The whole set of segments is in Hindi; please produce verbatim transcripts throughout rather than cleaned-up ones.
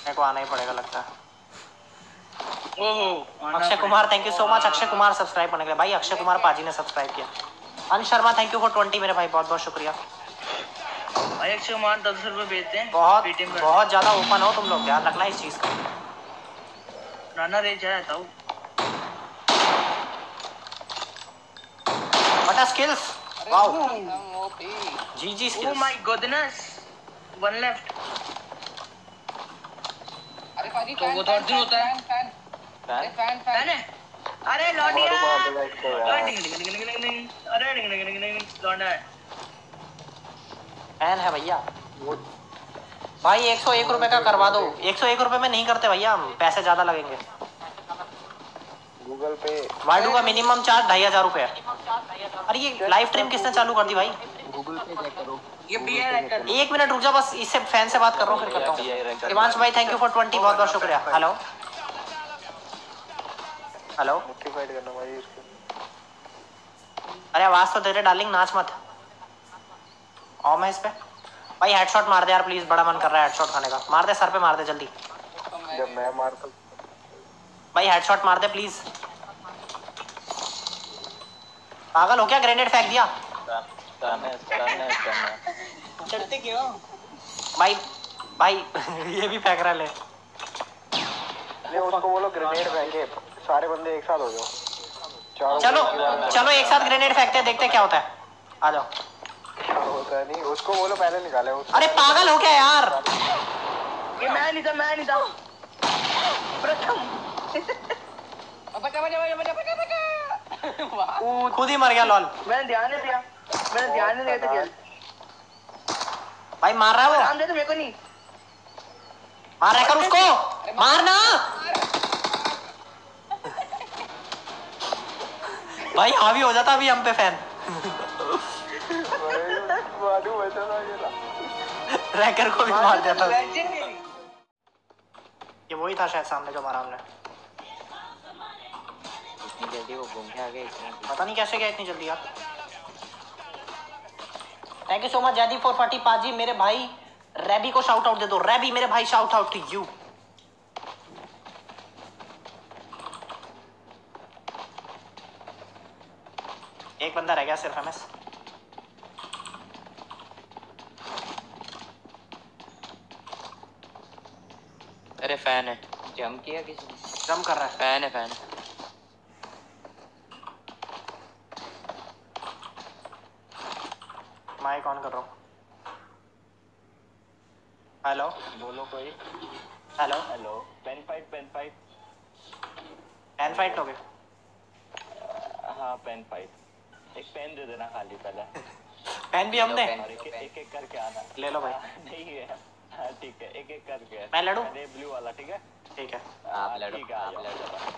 मेरे को आना ही पड़ेगा लगता है। ओहो Akshay Kumar thank you so much. Akshay Kumar subscribe करने के लिए भाई। अक्षय कुमार पाजी ने सब्सक्राइब किया। Ansh Sharma thank you for twenty मेरे भाई, बहुत बहुत शुक्रिया भाई। अक्षय कुमार दस रुपए भेजते हैं। बहुत बहुत ज्यादा ओपन हो तुम लोग, ध्यान रखना इस चीज का। राना रे जाए ताऊ व्हाट आर स्किल्स, वाओ जी जी skills. Oh my goodness, one left. अरे पाजी तो वो तो अर्जुन होता है। फैन फैन फैन फैन है। अरे लौंडिया, अरे लौंडा है फैन है भैया भाई। एक सौ एक रुपए का करवा दो। एक सौ एक रुपए में नहीं करते भैया हम, पैसे ज्यादा लगेंगे। गूगल पे वाइडू का मिनिमम चार्ज ढाई हजार रुपए है। अरे ये लाइव स्ट्रीम किसने चालू कर दी भाई? गूगल पे चेक करो। ये बी है रैकर। एक मिनट रुक जा बस, इससे फैन से बात कर रहा हूँ फिर करता हूँ। हिमांश भाई थैंक यू फॉर ट्वेंटी, बहुत बहुत शुक्रिया। हेलो हेलो नोटिफाइड करना भाई इसको। अरे आवाज तो तेरे डार्लिंग, नाच मत। आओ मैं इस पे भाई हेडशॉट मार दे यार प्लीज, बड़ा मन कर रहा है हेडशॉट खाने का। मार दे सर पे, मार दे जल्दी। जब मैं मारता भाई हेडशॉट मार दे प्लीज। पागल हो क्या, ग्रेनेड फेंक दिया। चढ़ते क्यों भाई भाई ये भी फेंक रहा है। ले नहीं, उसको बोलो ग्रेनेड फेंके, सारे बंदे एक साथ हो जाओ। चलो चलो एक साथ ग्रेनेड फेंकते हैं, देखते क्या होता है। आ जाओ। क्या होता है नहीं, उसको बोलो पहले निकाले उसको। अरे पागल हो क्या यार। ये मैं नहीं था, मैं नहीं था प्रथम। बचा बचा बचा बचा बचा बचा वाह खुद ही मर गया लॉल। मैंने ध्यान नहीं दिया, मैंने ध्यान नहीं दिया था। भाई मार रहा है वो, ध्यान दे तो मेरे को नहीं मार रहा है कर उसको, मारना। भाई हावी हो जाता अभी हम पे फैन। रैकर को भी मार देता। ये वही था शायद सामने जो मारा हमने। इतनी जल्दी वो घूम के आ गए, पता नहीं कैसे गया इतनी जल्दी यार। Thank you so much Jaideep four forty पाजी मेरे भाई। रैबी को शाउट आउट दे दो। रैबी मेरे भाई शाउट आउट टू यू। एक बंदा रह गया सिर्फ एमएस। अरे फैन है, जम किया किसी ने? जम कर रहा है। फैन है फैन। माइक ऑन कर रहा हूँ। हेलो बोलो कोई। Hello hello pen fight pen fight pen fight हो गए। हाँ पेन फाइट। एक पेन दे देना खाली पहले। पेन भी हमने। और एक एक एक करके आना। ले लो भाई। नहीं है, हाँ ठीक है, एक एक करके। मैं लड़ूं? ब्लू वाला ठीक है। ठीक है आप लड़ो, ठीक है, आप आ लड़ो। जाओ।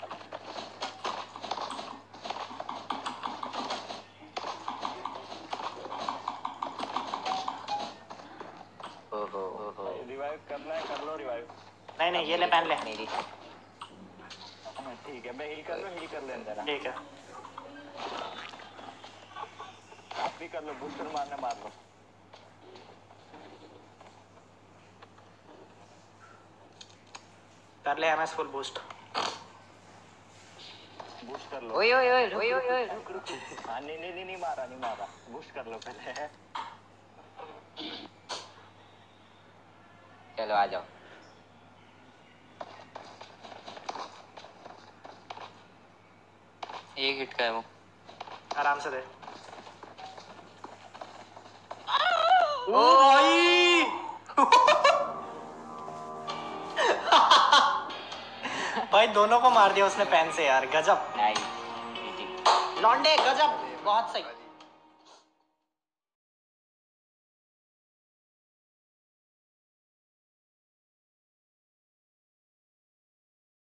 ओहो ओहो। रिवाइव करना है कर लो रिवाइव। नहीं नहीं ये ले पेन ले। मेरी हाँ, ठीक है मैं हील कर लूँ, हील कर लेने देना। ठीक है आप भी कर लो, बूस्टर मारने मार लो। कर ले एमएस फुल बूस्ट। बूस्ट कर लो। ओए ओए ओए ओए ओए ओए रुक रुक। हाँ नहीं नहीं नहीं नहीं मारा नहीं मारा, बूस्ट कर लो पहले। चलो आ जाओ। एक हिट का है वो। आराम से दे। ओ भाई भाई दोनों को मार दिया उसने पेन से यार, गजब। नाइस। लॉन्डे गजब, बहुत सही।